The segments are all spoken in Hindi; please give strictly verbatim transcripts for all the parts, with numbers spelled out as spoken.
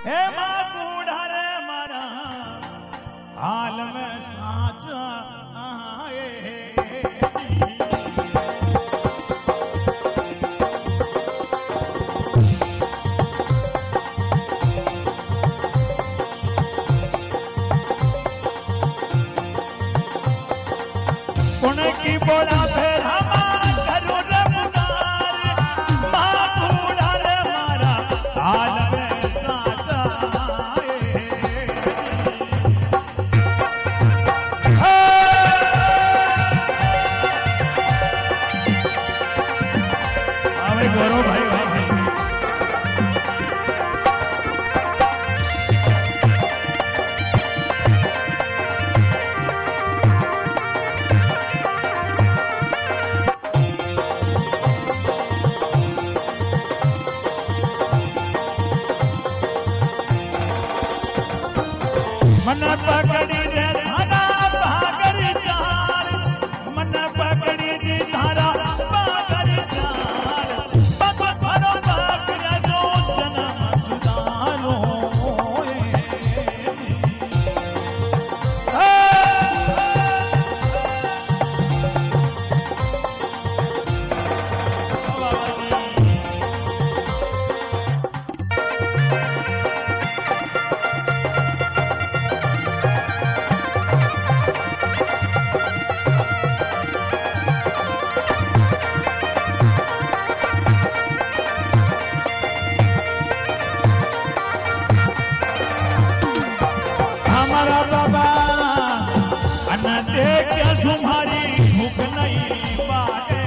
हे मां बूढ़ा रे मारा हाल में साचा आए की बोला फिर हमारा रे मुनार मां बूढ़ा रे मारा हाल में साचा आए गौरव भाई मन पकड़ी रे धारा भागर चार मन पकड़ी जी धारा भागर चार भगत भरो भागर जो जन्म सुदानो हमारा बाबा अन्न दे क्या तुम्हारी भूख नहीं पाए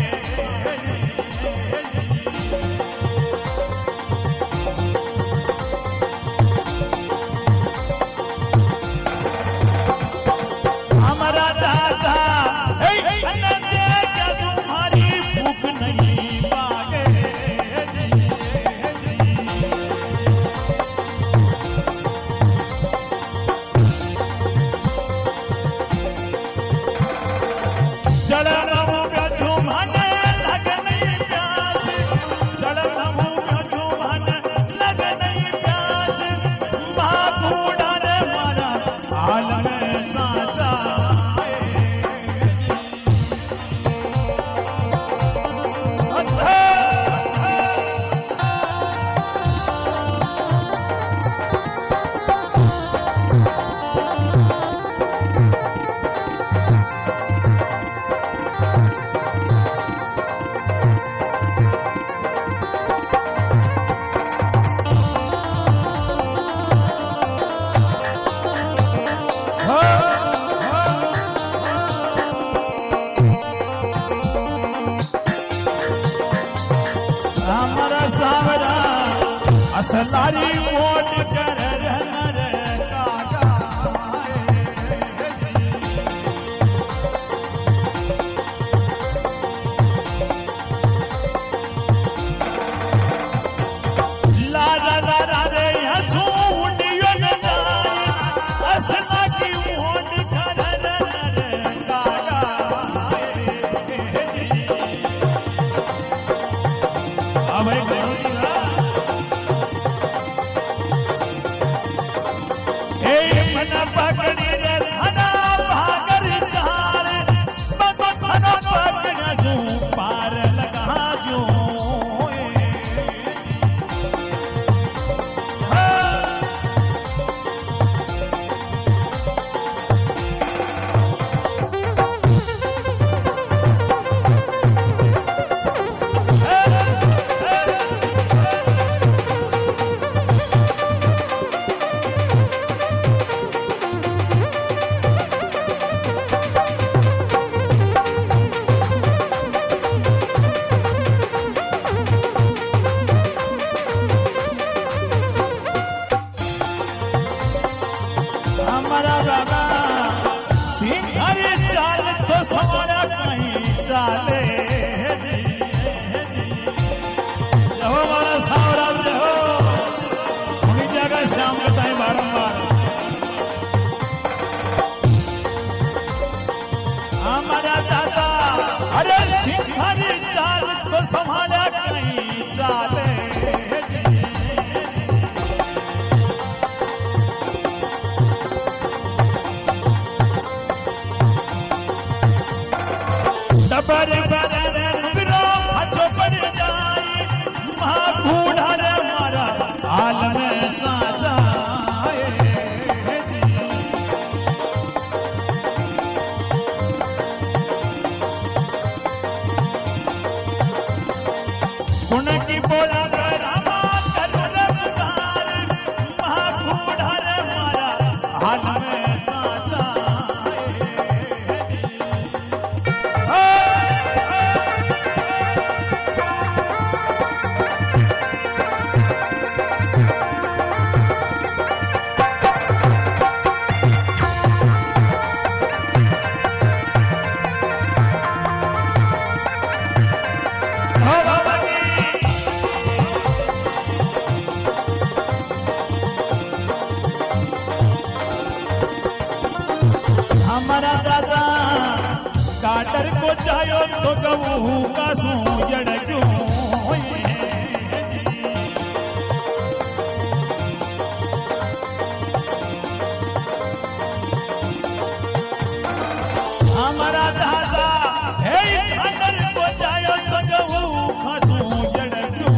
हमारा दादा अन्न दे क्या तुम्हारी भूख नहीं पाए हमारा सावरा असलारी वोट कर रहनर काका ला ला ला ला रे हसू उड़ियो न जाए असला की वोट कर रहनर काका आ भाई मन पकड़ी रे धना भागर चार भगत भरो पकड़ जू पार लगा जू हमारा बाबा सिंघर चाल तो सोना कहीं चाले जब हमारा सावरा हो उन्हीं जगह शाम के टाइम बारंबार हमारा दादा अरे सिंघर चाल तो सोना कहीं चाले खबर बरन नुगरो हजो पड़ जाए महा बूढ़ा रे मारा हाल में साचा गुण की बोला रामा करुण पुकार महा बूढ़ा रे मारा हाल में साचा हमारा दादा काटर को जायो तो गऊ का सूजड़ क्यों हमारा दादा हे काटर को जायो तो गऊ का सूजड़ क्यों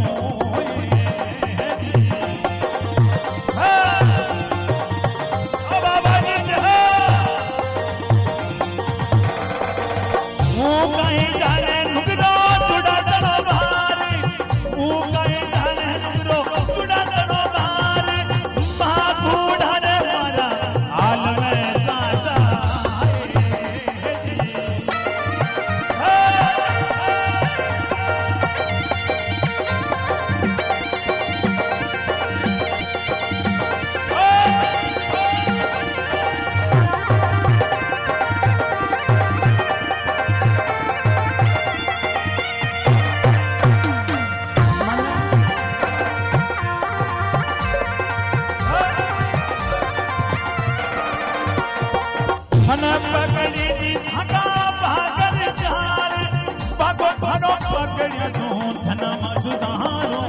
मन पकड़ी दी धागा भागर जार बागो भरो पकड़ी तू जन्म सुधारो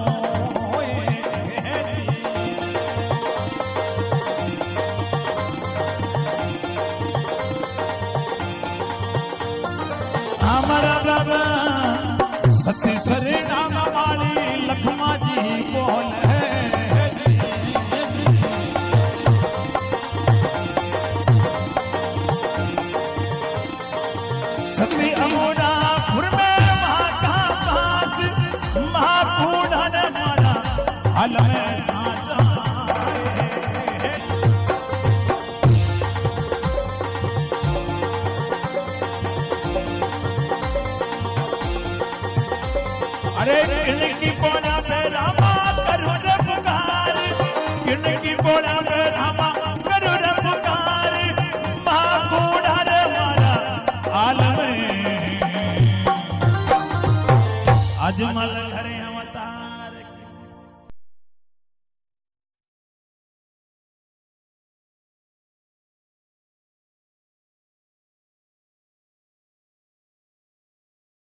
हमारा बाबा सती सरे नाम वाली लखमा जी बोल है सती अमोड़ा खुर में महाका पास महाबूढ़ा ने मारा हाल में साचा अरे इनकी बोला पे रामा करुण पुकार इनकी बोला पे रामा